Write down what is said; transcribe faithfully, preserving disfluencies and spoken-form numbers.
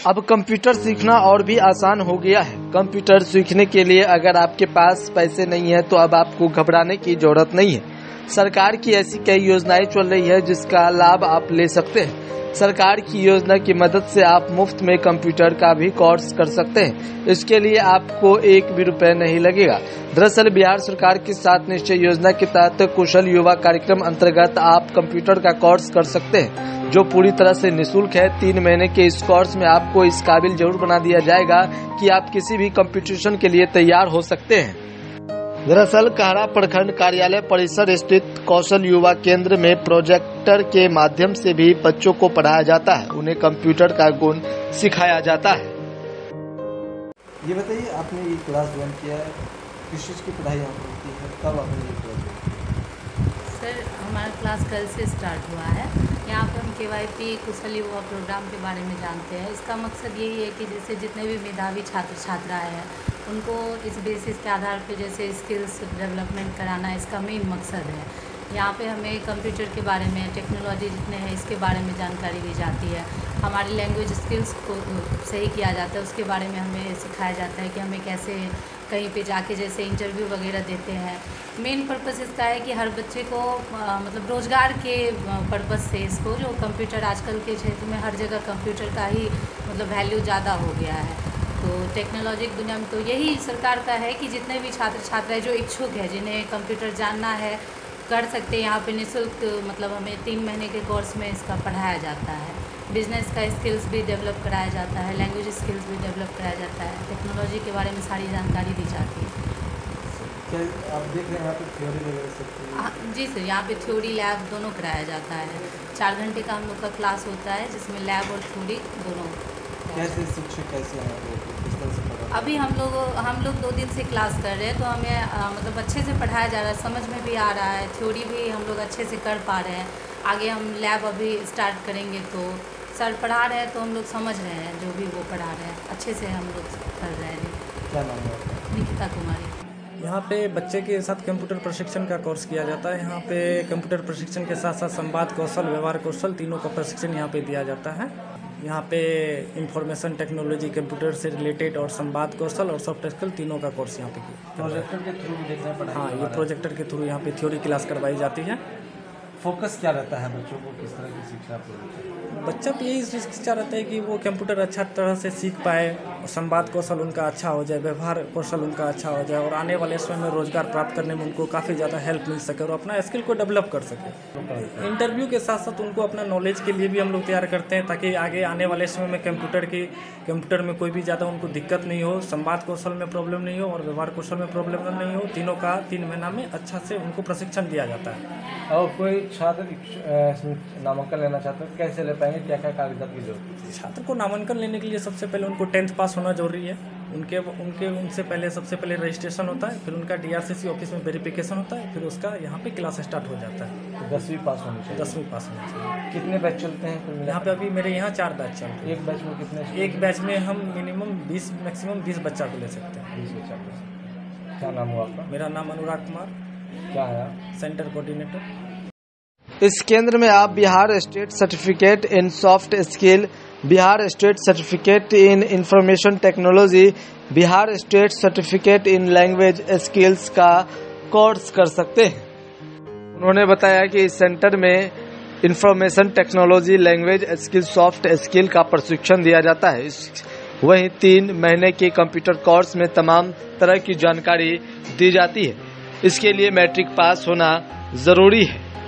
अब कंप्यूटर सीखना और भी आसान हो गया है। कंप्यूटर सीखने के लिए अगर आपके पास पैसे नहीं है तो अब आपको घबराने की जरूरत नहीं है। सरकार की ऐसी कई योजनाएं चल रही है जिसका लाभ आप ले सकते हैं। सरकार की योजना की मदद से आप मुफ्त में कंप्यूटर का भी कोर्स कर सकते हैं। इसके लिए आपको एक भी रुपए नहीं लगेगा। दरअसल बिहार सरकार की सात निश्चय योजना के तहत कुशल युवा कार्यक्रम अंतर्गत आप कंप्यूटर का कोर्स कर सकते हैं, जो पूरी तरह से निःशुल्क है। तीन महीने के इस कोर्स में आपको इस काबिल जरूर बना दिया जाएगा कि आप किसी भी कंपटीशन के लिए तैयार हो सकते हैं। दरअसल कहरा प्रखंड कार्यालय परिसर स्थित कौशल युवा केंद्र में प्रोजेक्टर के माध्यम से भी बच्चों को पढ़ाया जाता है, उन्हें कंप्यूटर का गुण सिखाया जाता है। ये बताइए, आपने ये क्लास ज्वाइन किया है, किस चीज़ की पढ़ाई यहाँ होती है, कब आपने ये क्लास ज्वाइन किया? सर, हमारा क्लास कल से स्टार्ट हुआ है। यहाँ पे हम के वाई पी कुशल युवा प्रोग्राम के बारे में जानते हैं। इसका मकसद यही है कि जैसे जितने भी मेधावी छात्र छात्राएँ हैं उनको इस बेसिस के आधार पे जैसे स्किल्स डेवलपमेंट कराना इसका मेन मकसद है। यहाँ पे हमें कंप्यूटर के बारे में, टेक्नोलॉजी जितने हैं इसके बारे में जानकारी दी जाती है। हमारी लैंग्वेज स्किल्स को सही किया जाता है, उसके बारे में हमें सिखाया जाता है कि हमें कैसे कहीं पे जाके जैसे इंटरव्यू वगैरह देते हैं। मेन पर्पस इसका है कि हर बच्चे को आ, मतलब रोज़गार के पर्पस से इसको, जो कंप्यूटर आजकल के क्षेत्र में हर जगह कंप्यूटर का ही मतलब वैल्यू ज़्यादा हो गया है। तो टेक्नोलॉजी की दुनिया में तो यही सरकार का है कि जितने भी छात्र छात्राएं जो इच्छुक है, जिन्हें कंप्यूटर जानना है, कर सकते हैं। यहाँ पे निःशुल्क मतलब हमें तीन महीने के कोर्स में इसका पढ़ाया जाता है। बिजनेस का स्किल्स भी डेवलप कराया जाता है, लैंग्वेज स्किल्स भी डेवलप कराया जाता है, टेक्नोलॉजी के बारे में सारी जानकारी दी जाती है। क्या आप देख रहे हैं यहाँ पे थ्योरी वगैरह सब? जी सर, यहाँ पे थ्योरी लैब दोनों कराया जाता है। चार घंटे का हम लोग का क्लास होता है जिसमें लैब और थ्योरी दोनों। कैसे शिक्षक कैसे हैं आप लोग, किस तरह से पढ़ा? अभी हम लोग हम लोग दो दिन से क्लास कर रहे हैं तो हमें आ, मतलब अच्छे से पढ़ाया जा रहा है, समझ में भी आ रहा है, थ्योरी भी हम लोग अच्छे से कर पा रहे हैं। आगे हम लैब अभी स्टार्ट करेंगे तो सर पढ़ा रहे हैं तो हम लोग समझ रहे हैं, जो भी वो पढ़ा रहे हैं अच्छे से हम लोग कर रहे हैं। क्या नाम है आपका? निकिता कुमारी। यहाँ पे बच्चे के साथ कंप्यूटर प्रशिक्षण का कोर्स किया जाता है। यहाँ पे कंप्यूटर प्रशिक्षण के साथ साथ संवाद कौशल, व्यवहार कौशल तीनों का प्रशिक्षण यहाँ पे दिया जाता है। यहाँ पे इंफॉर्मेशन टेक्नोलॉजी, कंप्यूटर से रिलेटेड और संवाद कौशल और सॉफ्ट स्किल तीनों का कोर्स यहाँ पे किया। प्रोजेक्टर के थ्रू भी देखना पड़ा? हाँ, ये प्रोजेक्टर के थ्रू यहाँ पे थ्योरी क्लास करवाई जाती है। फोकस क्या रहता है बच्चों को, किस तरह की शिक्षा आपको? बच्चा तो यही शिक्षा रहता है कि वो कंप्यूटर अच्छा तरह से सीख पाए, संवाद कौशल उनका अच्छा हो जाए, व्यवहार कौशल उनका अच्छा हो जाए और आने वाले समय में रोजगार प्राप्त करने में उनको काफ़ी ज़्यादा हेल्प मिल सके और अपना स्किल को डेवलप कर सके। इंटरव्यू के साथ साथ उनको अपना नॉलेज के लिए भी हम लोग तैयार करते हैं ताकि आगे आने वाले समय में कंप्यूटर की कंप्यूटर में कोई भी ज़्यादा उनको दिक्कत नहीं हो, संवाद कौशल में प्रॉब्लम नहीं हो और व्यवहार कौशल में प्रॉब्लम नहीं हो। तीनों का तीन महीना में अच्छा से उनको प्रशिक्षण दिया जाता है। और कोई छात्र नामांकन लेना चाहते हैं, कैसे ले पाएंगे, क्या क्या कागजात की जरूरत है? छात्र को नामांकन लेने के लिए सबसे पहले उनको टेंथ पास होना जरूरी है। उनके उनके उनसे पहले सबसे पहले रजिस्ट्रेशन होता है, फिर उनका डीआरसीसी ऑफिस में वेरिफिकेशन होता है, फिर उसका यहाँ पे क्लास स्टार्ट हो जाता है। तो दसवीं पास होनी चाहिए? दसवीं पास होनी चाहिए। कितने बैच चलते हैं यहाँ पे? अभी मेरे यहाँ चार बैच चल रहे हैं। एक बैच में कितने? एक बैच में हम मिनिमम बीस मैक्सिमम बीस बच्चा को ले सकते हैं। बीस बच्चा। क्या नाम हुआ आपका? मेरा नाम अनुराग कुमार। क्या है? Centre coordinator. इस केंद्र में आप Bihar state certificate in soft skill, Bihar state certificate in information technology, Bihar state certificate in language skills का कोर्स कर सकते हैं। उन्होंने बताया कि इस सेंटर में information technology, language skill, soft skill का प्रशिक्षण दिया जाता है। वहीं तीन महीने के कंप्यूटर कोर्स में तमाम तरह की जानकारी दी जाती है। इसके लिए मैट्रिक पास होना जरूरी है।